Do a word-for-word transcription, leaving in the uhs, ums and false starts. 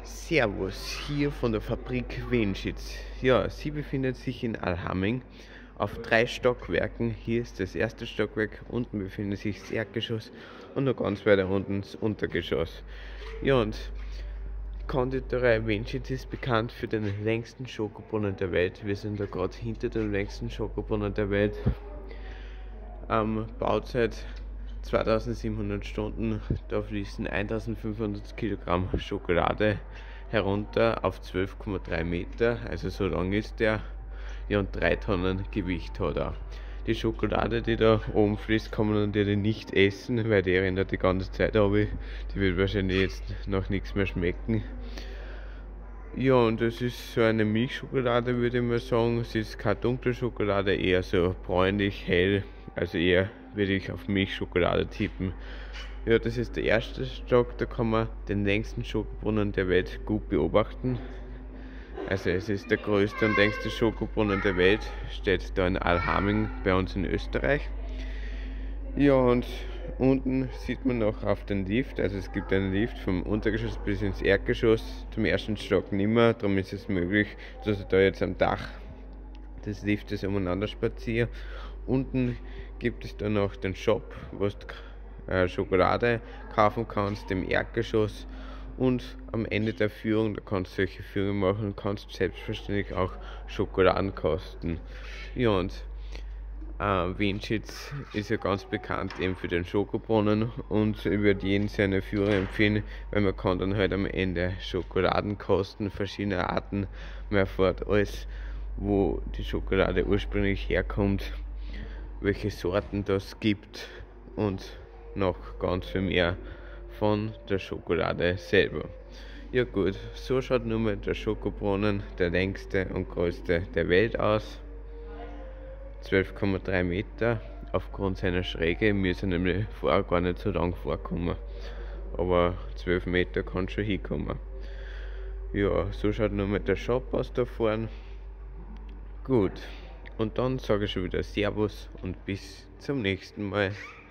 Servus, hier von der Fabrik Wenschitz. Ja, sie befindet sich in Allhaming auf drei Stockwerken. Hier ist das erste Stockwerk, unten befindet sich das Erdgeschoss und noch ganz weiter unten das Untergeschoss. Ja, und Konditorei Wenschitz ist bekannt für den längsten Schokobrunnen der Welt. Wir sind da gerade hinter dem längsten Schokobrunnen der Welt. Ähm, Bauzeit zweitausendsiebenhundert Stunden, da fließen eintausendfünfhundert Kilogramm Schokolade herunter auf zwölf Komma drei Meter, also so lang ist der. Ja, und drei Tonnen Gewicht hat er. Die Schokolade, die da oben fließt, kann man natürlich nicht essen, weil die rennt die ganze Zeit ab. Die wird wahrscheinlich jetzt noch nichts mehr schmecken. Ja, und das ist so eine Milchschokolade, würde ich mal sagen. Es ist keine dunkle Schokolade, eher so bräunlich, hell. Also eher würde ich auf Milchschokolade tippen. Ja, das ist der erste Stock, da kann man den längsten Schokobrunnen der Welt gut beobachten. Also es ist der größte und längste Schokobrunnen der Welt, steht da in Allhaming bei uns in Österreich. Ja, und unten sieht man noch auf den Lift, also es gibt einen Lift vom Untergeschoss bis ins Erdgeschoss, zum ersten Stock nicht mehr, darum ist es möglich, dass ich da jetzt am Dach des Liftes umeinander spaziere. Unten gibt es dann noch den Shop, wo du äh, Schokolade kaufen kannst, im Erdgeschoss, und am Ende der Führung, da kannst du solche Führungen machen und kannst selbstverständlich auch Schokoladen kosten. Ja, und äh, Wenschitz ist ja ganz bekannt eben für den Schokobrunnen, und ich würde jeden seine Führung empfehlen, weil man kann dann halt am Ende Schokoladen kosten, verschiedene Arten, man erfährt alles, wo die Schokolade ursprünglich herkommt, welche Sorten das gibt und noch ganz viel mehr von der Schokolade selber. Ja gut, so schaut nun mal der Schokobrunnen, der längste und größte der Welt aus. zwölf Komma drei Meter aufgrund seiner Schräge, mir ist er nämlich vorher gar nicht so lang vorkommen, aber zwölf Meter kann schon hinkommen. Ja, so schaut nun mal der Shop aus da vorne. Gut, und dann sage ich schon wieder Servus und bis zum nächsten Mal.